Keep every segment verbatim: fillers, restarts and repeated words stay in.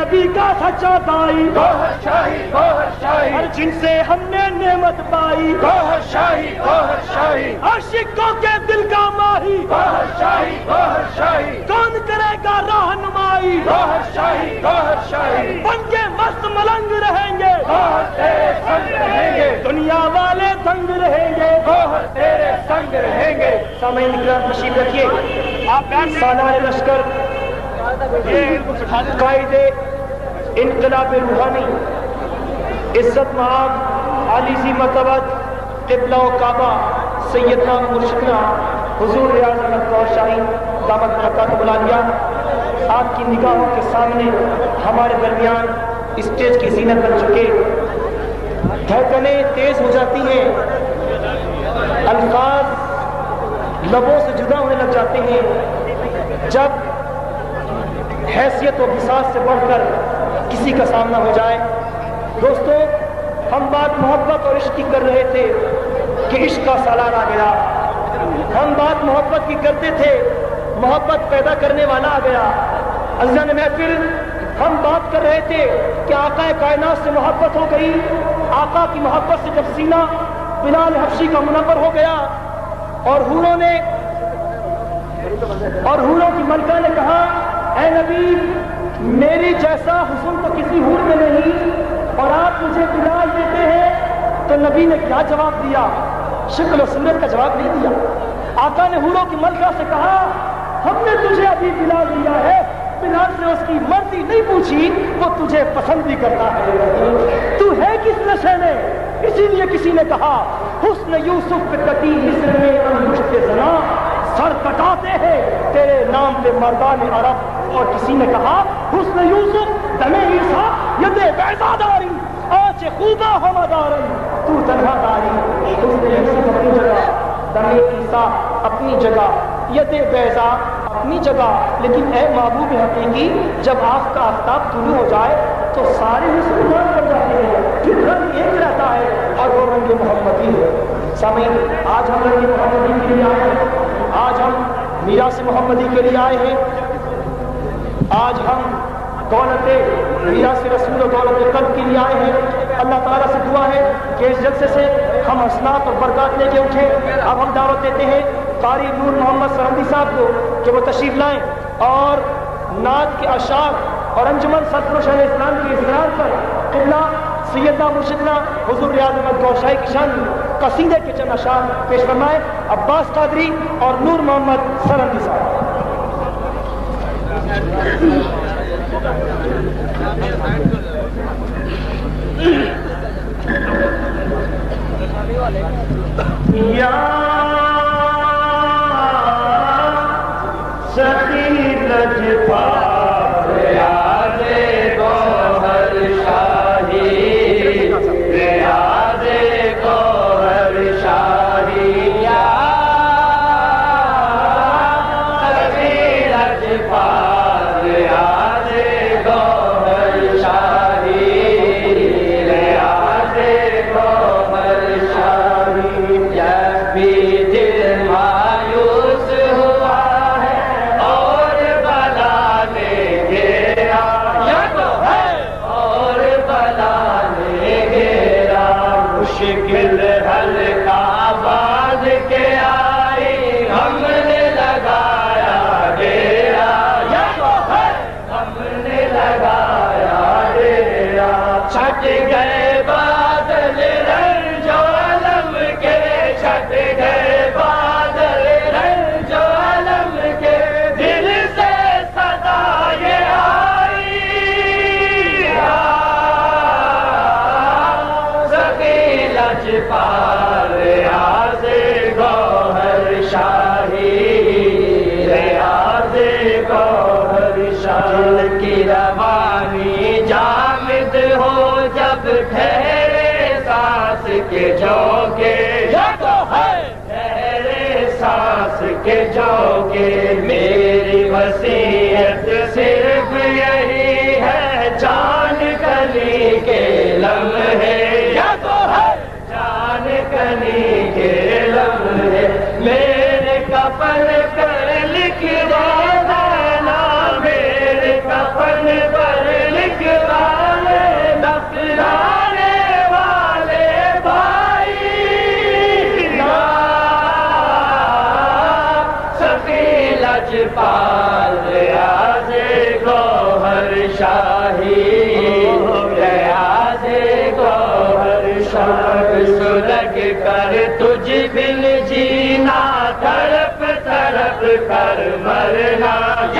نبی کا سچا دائی گوہر شاہی گوہر شاہی اور جن سے ہم نے نعمت پائی گوہر شاہی گوہر شاہی عاشقوں کے دل کا ماہی گوہر شاہی گوہر شاہی کون کرے گا رہنمائی گوہر شاہی گوہر شاہی بن کے مست ملنگ رہیں گے گوہر تیرے سنگ رہیں گے دنیا والے دنگ رہیں گے گوہر تیرے سنگ رہیں گے سامعین کرام تشریف رکھیے آپ سالار لشکر قائد انقلاب روحانی عزت معاب عالی ذی مرتبت قبلہ و کعبہ سیدنا مرشدنا حضور ریاض احمد گوہر شاہی دامت برکاتہ العالیہ آپ کی نگاہوں کے سامنے ہمارے درمیان اسٹیج کی زینت بن چکے دھڑکنیں تیز ہو جاتی ہیں الفاظ لبوں سے جدا ہونے لگ جاتے ہیں جب حیثیت و بساط سے بڑھ کر کسی کا سامنا ہو جائے. دوستو ہم بات محبت اور عشق کی کر رہے تھے کہ عشق کا سالار آ گیا. ہم بات محبت کی کرتے تھے محبت پیدا کرنے والا آ گیا. عزیزان محفل ہم بات کر رہے تھے کہ آقا کائنات سے محبت ہو گئی. آقا کی محبت سے جب سینہ بلال حبشی کا منور ہو گیا اور حوروں نے اور حوروں کی ملکہ نے کہا اے نبی میری جیسا حسن تو کسی حور میں نہیں اور آپ مجھے بلال دیتے ہیں. تو نبی نے کیا جواب دیا؟ شکل و صورت کا جواب نہیں دیا. آقا نے حوروں کی ملکہ سے کہا ہم نے تجھے ابھی بلال دیا ہے. بلال سے اس کی مرضی نہیں پوچھی وہ تجھے پسند بھی کرتا ہے. تو ہے کس نشے میں؟ اسی لیے کسی نے کہا حسن یوسف پہ کٹی مصر میں انگشت زنا سر کٹاتے ہیں تیرے نام پہ مردان عرب. اور کسی نے کہا حسن یوسف دم عیسیٰ ید بیضا داری آنچ خوبہ ہمدارن تو تنہا داری. حسن یوسف اپنی جگہ دم عیسیٰ اپنی جگہ ید بیضا اپنی جگہ. لیکن اے محبوب حقیقی جب آنکھ کا آفتاب طلوع ہو جائے تو سارے مسلمان پڑ جاتے ہیں. پھر رنگ ایک رہتا ہے اور وہ رنگ محمدی ہے. سامعین آج ہم رنگ محمدی کے لیے آئے ہیں. آج ہم میراث محمدی کے لیے آئے ہیں. آج ہم دولت میراث رسول و دولت قلب کے لیے آئے ہیں. اللہ تعالیٰ سے دعا ہے کہ اس جلسے سے ہم حسنات اور برکات لے کے اٹھیں. اب ہم دعوت دیتے ہیں قاری نور محمد سرندی صاحب کو کہ وہ تشریف لائیں اور نعت کے اشعار اور انجمن سرفروش علیہ السلام کی اصرار پر قبلہ سیدنا مرشدنا حضور ریاض احمد گوہر شاہی کی شان قصیدے کے چند اشعار پیش فرمائے عباس قادری اور نور محمد سرندی صاحب. یا سخی لجپال ریاض گوہر شاہی ریاض گوہر شاہی یا سخی لجپال ریاض گوہر شاہی ریاض گوہر شاہی. جب بھی دل مایوس ہوا ہے اور بلا نے گھیرا یا تو ہے اور بلا نے گھیرا مشکل حل کا باندھ کے آئی ہم نے لگایا ڈیرا یا تو ہے ہم نے لگایا ڈیرا. چھٹ گئے بادل رنج و علم کے چھٹ گئے بادل رنج و علم کے دل سے صدا یہ آئی سخی لجپال ریاض گوہر شاہی ریاض گوہر شاہی. دل کی روانی جامد ہو جب ٹھہرے سانس کے جوگے یا تو ہے ٹھہرے سانس کے جوگے. میری وصیت صرف یہی ہے جان کلی کے لمحے یا تو ہے جان کلی کے لمحے. میرے کفن پر لکھ دینا میرے کفن پر لکھ لجپال ریاض گوہر شاہی ریاض گوہر شاہی سلگ کر تجھ بن جینا تڑپ تڑپ کر مرنا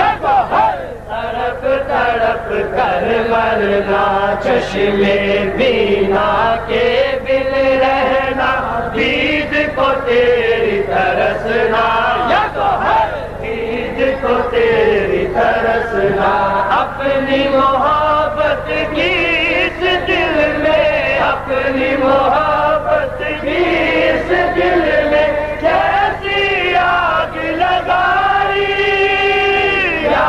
تڑپ تڑپ کر مرنا چشمے بینا کے بن رہنا دید کو تیری ترسنا دید کو تیری ترسنا اپنی محبت کی اس دل میں اپنی محبت کی اس دل میں کیسی آگ لگائی یا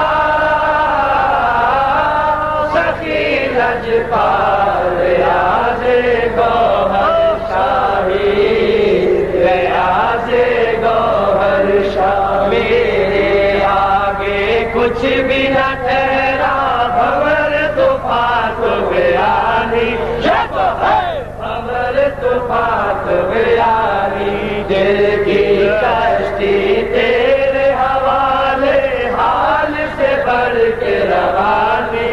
سخی لجپال ریاض گوہر شاہی ریاض گوہر شاہی میرے آگے کچھ بھی نہ ٹھہرا بھور طوفان تو بیانی بھور طوفان تو بیانی دل کی کشتی تیرے حوالے حال سے بڑھ کے روانی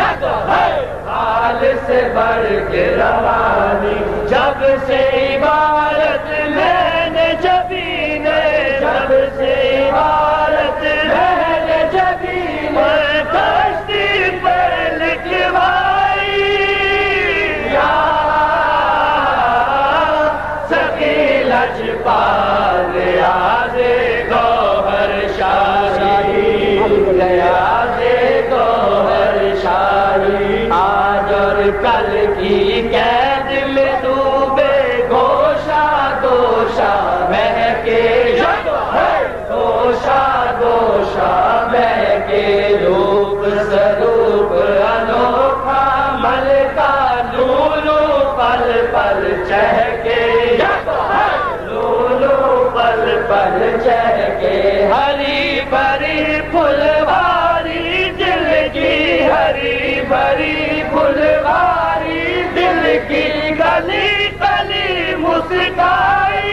حال سے بڑھ کے روانی جب سے عبارت میں نے جبی نے جب سے عبارت میں نے جبی میں کشتی پر لکھوائی یا سخی لجپال ریاض گوہر شاہی ریاض گوہر شاہی آج اور کل کی قید میں ڈوبے گوشہ گوشہ مہکے گوشہ گوشہ مہکے روپ سروپ انوکھا ملکہ لولو پل پل چہکے لولو پل پل چہکے ہری بھری پھلواری دل کی ہری بھری پھلواری دل کی گلی گلی مسکائی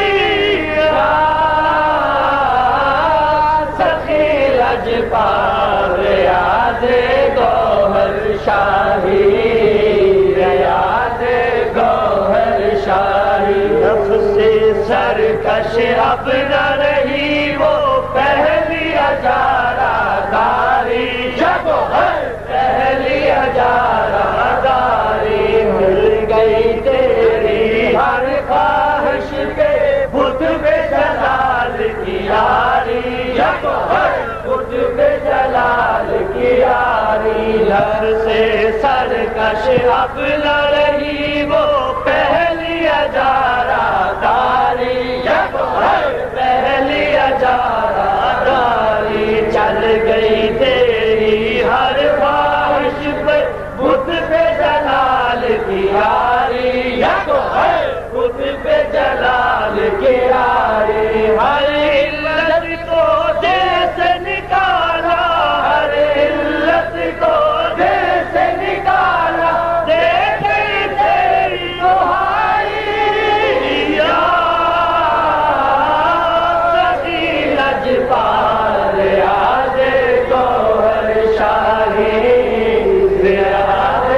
سخی لجپال ریاض گوہر شاہی ریاض گوہر شاہی نفس سرکش اب نہ رہی وہ پہلی ہزارہ داری پہلی ہزارہ داری مل گئی تیری ہر خواہش پہ بت پہ جلال کی یاری بت پہ جلال کی یاری لر سے سرکش اب نہ رہی وہ پہلی ہزارہ داری پہلی ہزارہ داری چل گئی تیری ہر خواہش پہ بت پہ جلال کی یاری بت پہ جلال کی یاری ہر علت کو جیسے نکالا ہر علت کو جیسے نکالا دیکھیں تیری دہائی یا سخی لجپال ریاض گوہر شاہی ریاض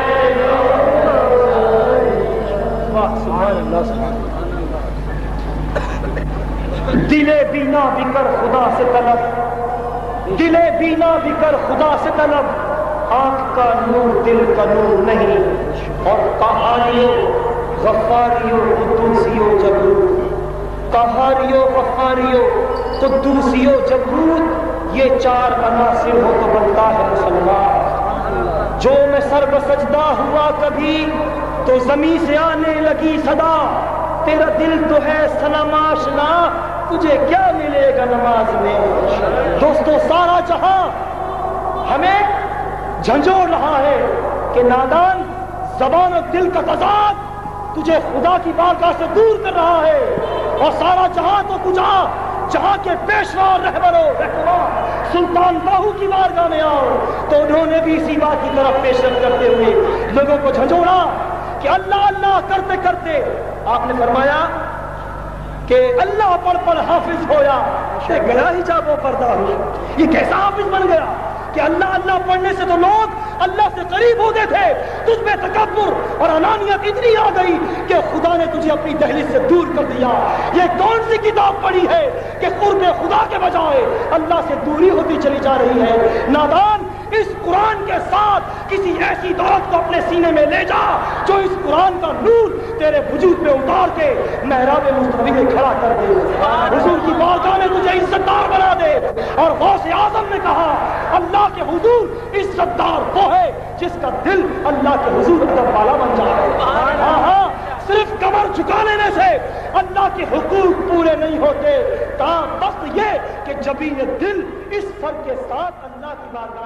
دل بینا بکر خدا سے طلب دل بینا بکر خدا سے طلب آنکھ کا نور دل کا نور نہیں اور کہانیوں غفاریوں قدوسیوں جبروت کہانیوں غفاریوں قدوسیوں جبروت یہ چار عناصر ہو تو بنتا ہے مسلمان جو میں سر بسجدہ ہوا کبھی تو زمین سے آنے لگی صدا تیرا دل تو ہے صنم آشنا تجھے کیا ملے گا نماز میں دوستو سارا جہاں ہمیں جھنجھوڑ رہا ہے کہ نادان زبان اور دل کا تضاد تجھے خدا کی بارگاہ سے دور کر رہا ہے اور سارا جہاں تو کجا جہاں کے پیشوا اور رہبروں رہنما سلطان باہو کی بارگاہ میں آؤ تو انہوں نے بھی اسی بات کی طرف پیشرفت کرتے ہوئے لوگوں کو جھنجھوڑا کہ اللہ اللہ کرتے کرتے آپ نے فرمایا کہ اللہ پڑھ پڑھ حافظ ہویا کہ گیا ہی جا وہ پردہ ہو. یہ کیسا حافظ بن گیا کہ اللہ اللہ پڑھنے سے تو لوگ اللہ سے قریب ہوتے تھے، تجھ میں تکبر اور انانیت اتنی آ گئی کہ خدا نے تجھے اپنی دہلیز سے دور کر دیا. یہ کون سی کتاب پڑھی ہے کہ قرب خدا کے بجائے اللہ سے دوری ہوتی چلی جا رہی ہے؟ نادان، اس قرآن کے ساتھ کسی ایسی دولت کو اپنے سینے میں لے جا جو اس قرآن کا نور تیرے وجود میں اتار کے محراب مصطفی میں کھڑا کر دے. حضور کی بارگاہ میں تجھے عزت دار بنا دے. اور غوث اعظم نے کہا اللہ کے حضور عزت دار وہ ہے جس کا دل اللہ کے حضور ادب والا بن جائے. ہاں ہاں، صرف کمر جھکا لینے سے اللہ کے حقوق پورے نہیں ہوتے. کام بس یہ کہ جبین دل اس سر کے ساتھ اللہ کی بارگاہ